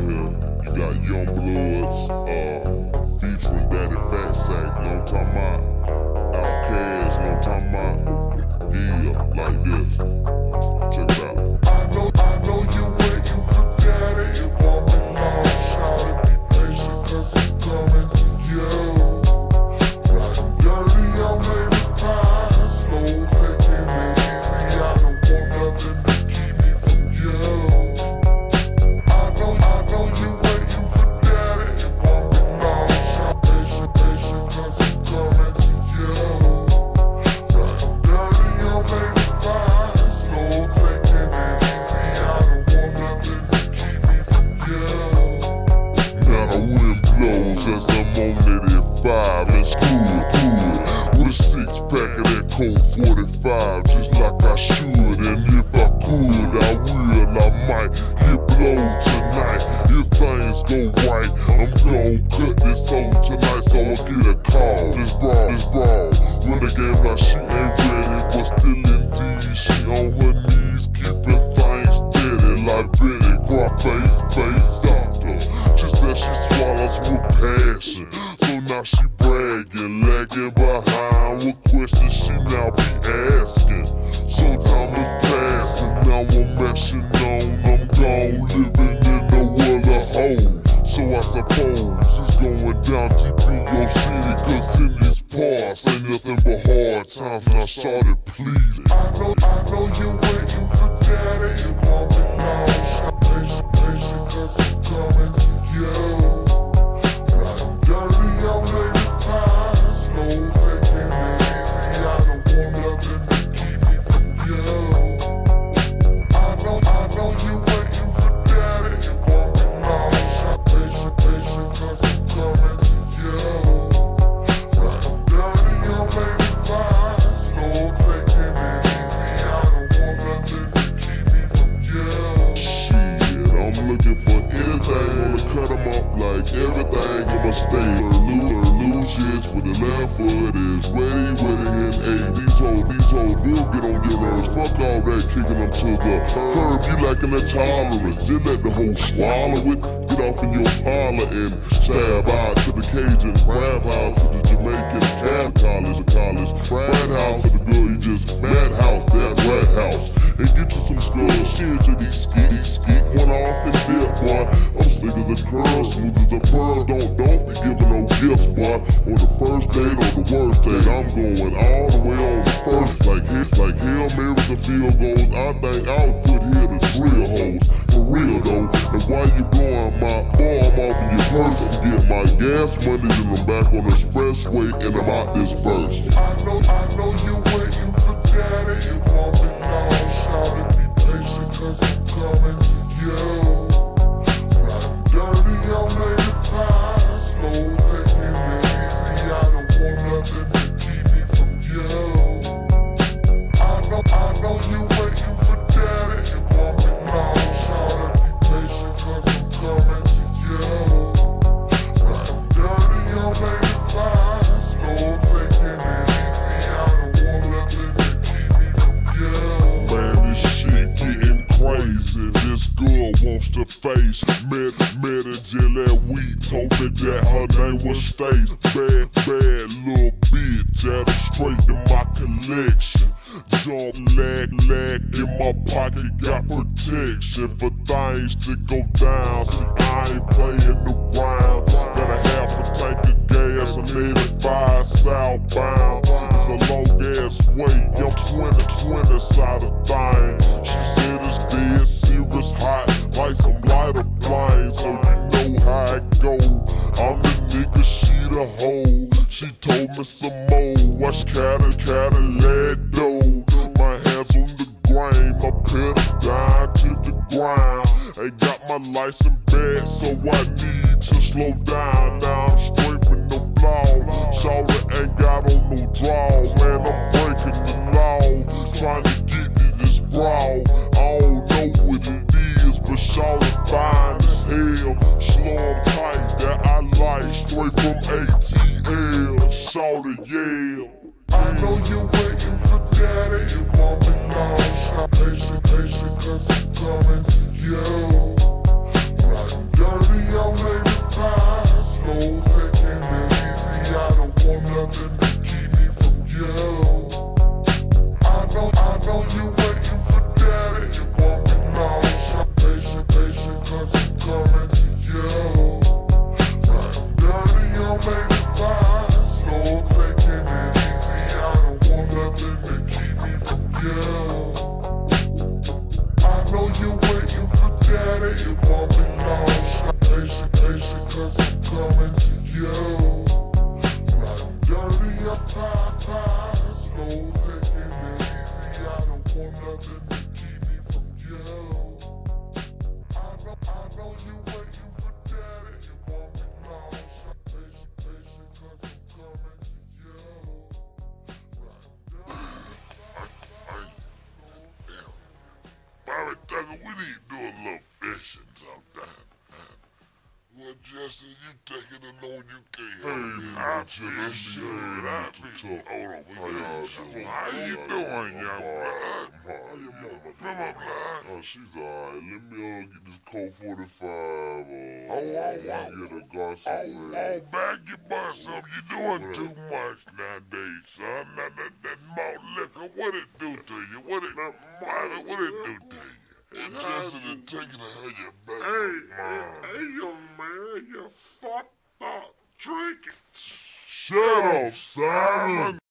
here. You got Young Bloods, featuring Daddy Fat Sack, you know what I'm talking about? Outkast, you know what I'm talking about? Yeah, like this. Check it out. I know you waiting for daddy. It won't be long. Try to be patient, cause I'm coming to you. Riding dirty on 85, slow, taking it easy. I don't want nothing to keep me from you. I know you waiting for daddy. It won't be long. Try to be patient, cause I'm coming to you. Riding dirty on 85, slow, taking it easy. I don't want nothing to keep me from you. Now the wind blows as I'm on 85. It's cool. With a 6-pack of that Colt 45, just like I should. And if I could, I will. I might get blown tonight. If things go right, I'm gon' cut this hole tonight, so I'll get a call. This brawl. When the game like she ain't ready, but still indeed, she on her knees, keeping things steady like Betty Crock face doctor. She said she swallows with passion, so now she bragging, lagging behind with questions she now be asking. So time is passing, now I'm mashing on, I'm gone, living in the world of hoes. So I suppose it's going down deep in your city, cause in these parts ain't nothing but hard times, and I started pleading. I know you waiting for daddy. It won't be long. Patient, cause I'm coming to you. Riding dirty on 85, slow, taking it easy. I don't want nothing to keep me from you. I know you waiting for daddy. It won't be long. Patient, cause I'm coming to you. Riding dirty on 85, slow, taking it easy. I don't want nothing to keep me from you. Shit, I'm looking for anything, wanna cut them up like everything in my state. Illusions with the left foot is ready and eight. These hoes will get on your nerves. Fuck all that, kicking them to the curb. You lacking the tolerance, then let the hoe swallow it. Get off in your parlor and stab out to the Cajun crab house, to the Jamaican cab college, frat house, to the girl you just madhouse, that rat house. And get you some skull shit to these skeet, one off and dip, boy. I'm slick as a curl, smooth as a pearl. Don't be giving no gifts, boy. On the first date or the worst date, I'm going all the way on the first. Like Hail Marys and field goals, I think I'll put here to drill holes. For real though, and while you blowing my bomb off in your purse, I'm getting my gas money and I'm back on the expressway and I'm out this burst. I know you waiting for daddy. It won't be long. Try to be patient, cause I'm coming to you. Riding dirty on 85, slow, taking it easy. I don't want nothing to keep me from you. I know you waiting for daddy. It won't be long. Try to be patient, cause I'm coming to you. Riding dirty on 85, slow, taking it easy. I don't want nothing to keep me from you. Man, this shit getting crazy. This girl wants to face met her Gillette weed. Told me that her name was Stace. Bad little bitch. Added straight to my collection. Jump lag in my pocket, got protection for things to go down. See, I ain't playing around. Got a half a tank of gas, an 85 southbound. It's a long ass way, I'm 20 side of thing. She said it's dead serious hot, like some lighter flames. So you know how it go. I'm the nigga, she the hoe. She told me some more, watch Cadillac though. My hands on the grain, my pedal down to the ground. Ain't got my license back, so I need to slow down. Now I'm scraping the blow. Sorry, ain't got on no draw. Man, I'm breaking the law, trying to get this Michael, we need to do a little fishing sometime. Well, Jesse, you taking it on you can't help me. I fish, I fish. Hold on, how you doing, young man? How your mama? Mama, oh, she's alright. Let me get this Colt 45. Get a Garcia. Back your butt some. You're doing too much nowadays, son. That malt liquor, what it do to you? What it do to you? It's just an taking to have your back. Hey, young man, you fucked up. Drink it. Shut up, Simon.